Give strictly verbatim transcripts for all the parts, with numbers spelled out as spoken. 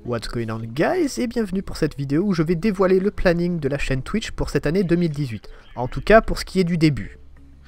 What's going on guys, et bienvenue pour cette vidéo où je vais dévoiler le planning de la chaîne Twitch pour cette année deux mille dix-huit. En tout cas pour ce qui est du début.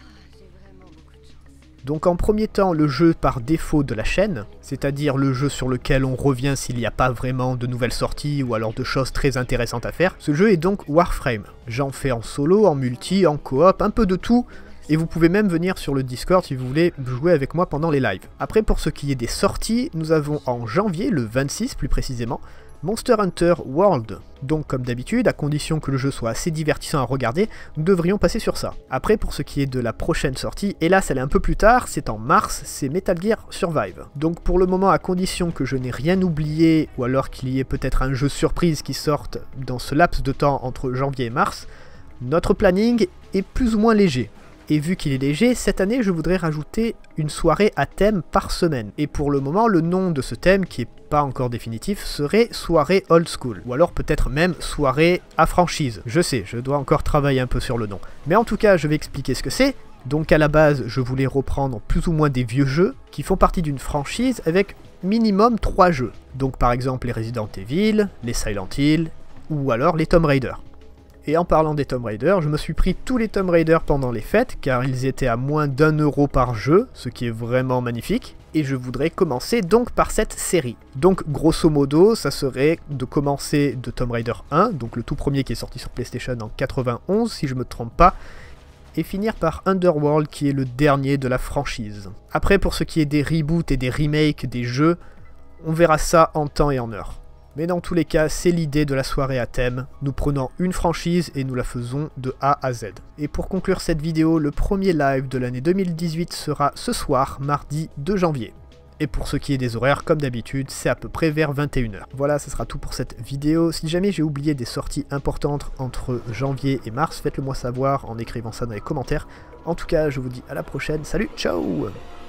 Donc en premier temps, le jeu par défaut de la chaîne, c'est-à-dire le jeu sur lequel on revient s'il n'y a pas vraiment de nouvelles sorties ou alors de choses très intéressantes à faire. Ce jeu est donc Warframe. J'en fais en solo, en multi, en coop, un peu de tout. Et vous pouvez même venir sur le Discord si vous voulez jouer avec moi pendant les lives. Après, pour ce qui est des sorties, nous avons en janvier, le vingt-six plus précisément, Monster Hunter World. Donc comme d'habitude, à condition que le jeu soit assez divertissant à regarder, nous devrions passer sur ça. Après, pour ce qui est de la prochaine sortie, hélas elle est un peu plus tard, c'est en mars, c'est Metal Gear Survive. Donc pour le moment, à condition que je n'ai rien oublié, ou alors qu'il y ait peut-être un jeu surprise qui sorte dans ce laps de temps entre janvier et mars, notre planning est plus ou moins léger. Et vu qu'il est léger, cette année je voudrais rajouter une soirée à thème par semaine. Et pour le moment, le nom de ce thème, qui est pas encore définitif, serait soirée old school. Ou alors peut-être même soirée à franchise. Je sais, je dois encore travailler un peu sur le nom. Mais en tout cas, je vais expliquer ce que c'est. Donc à la base, je voulais reprendre plus ou moins des vieux jeux qui font partie d'une franchise avec minimum trois jeux. Donc par exemple les Resident Evil, les Silent Hill, ou alors les Tomb Raider. Et en parlant des Tomb Raider, je me suis pris tous les Tomb Raider pendant les fêtes, car ils étaient à moins d'un euro par jeu, ce qui est vraiment magnifique. Et je voudrais commencer donc par cette série. Donc grosso modo, ça serait de commencer de Tomb Raider un, donc le tout premier qui est sorti sur PlayStation en quatre-vingt-onze, si je me trompe pas, et finir par Underworld, qui est le dernier de la franchise. Après, pour ce qui est des reboots et des remakes des jeux, on verra ça en temps et en heure. Mais dans tous les cas, c'est l'idée de la soirée à thème. Nous prenons une franchise et nous la faisons de A à Z. Et pour conclure cette vidéo, le premier live de l'année deux mille dix-huit sera ce soir, mardi deux janvier. Et pour ce qui est des horaires, comme d'habitude, c'est à peu près vers vingt et une heures. Voilà, ce sera tout pour cette vidéo. Si jamais j'ai oublié des sorties importantes entre janvier et mars, faites-le moi savoir en écrivant ça dans les commentaires. En tout cas, je vous dis à la prochaine. Salut, ciao!